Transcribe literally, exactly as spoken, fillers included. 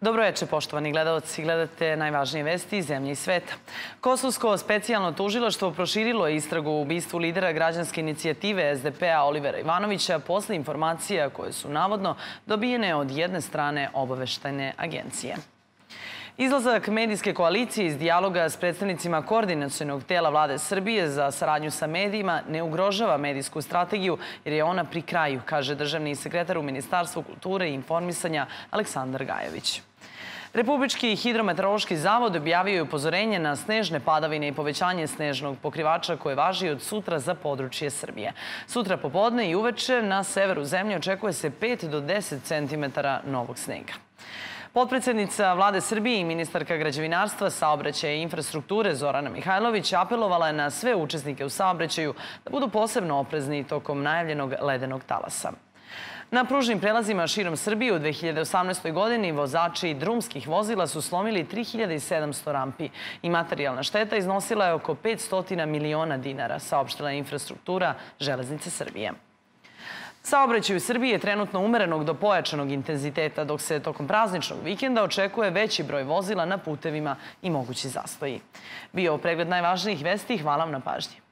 Dobro večer, poštovani gledalci. Gledate najvažnije vesti iz zemlje i sveta. Kosovsko specijalno tužilaštvo proširilo je istragu u ubistvu lidera građanske inicijative S D P-a Olivera Ivanovića posle informacija koje su navodno dobijene od jedne strane obaveštajne agencije. Izlazak medijske koalicije iz dijaloga s predstavnicima koordinacionog tela vlade Srbije za saradnju sa medijima ne ugrožava medijsku strategiju jer je ona pri kraju, kaže državni sekretar u Ministarstvu kulture i informisanja Aleksandar Gajović. Republički hidrometeorološki zavod objavio je upozorenje na snežne padavine i povećanje snežnog pokrivača koje važi od sutra za područje Srbije. Sutra popodne i uveče na severu zemlje očekuje se pet do deset centimetara novog snega. Potpredsednica vlade Srbije i ministarka građevinarstva, saobraćaja i infrastrukture Zorana Mihajlović apelovala je na sve učesnike u saobraćaju da budu posebno oprezni tokom najavljenog ledenog talasa. Na pružnim prelazima širom Srbije u dve hiljade osamnaestoj. godini vozači drumskih vozila su slomili tri hiljade sedamsto rampi i materijalna šteta iznosila je oko petsto miliona dinara, saopštila je infrastruktura Železnice Srbije. Saobraćaj u Srbiji je trenutno umerenog do pojačanog intenziteta, dok se tokom prazničnog vikenda očekuje veći broj vozila na putevima i mogući zastoji. Bio pregled najvažnijih vesti. Hvala vam na pažnji.